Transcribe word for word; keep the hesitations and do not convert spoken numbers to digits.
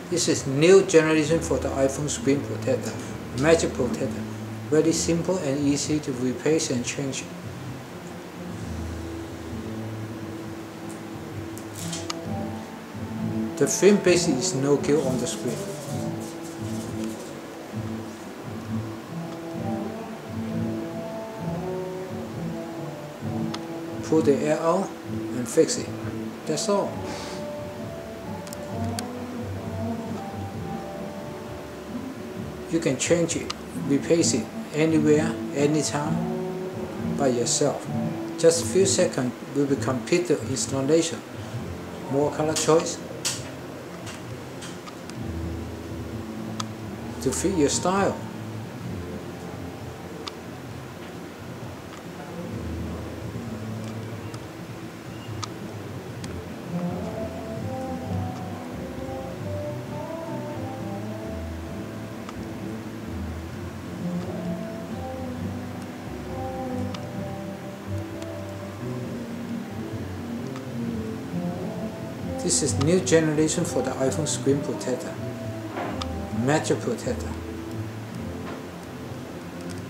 This is new generation for the iPhone screen protector, Magic Protector. Very simple and easy to replace and change. The film base is no kill on the screen. Pull the air out and fix it. That's all. You can change it, replace it anywhere, anytime by yourself. Just a few seconds will be complete the installation. More color choice to fit your style. This is new generation for the iPhone screen protector, Magic Protector.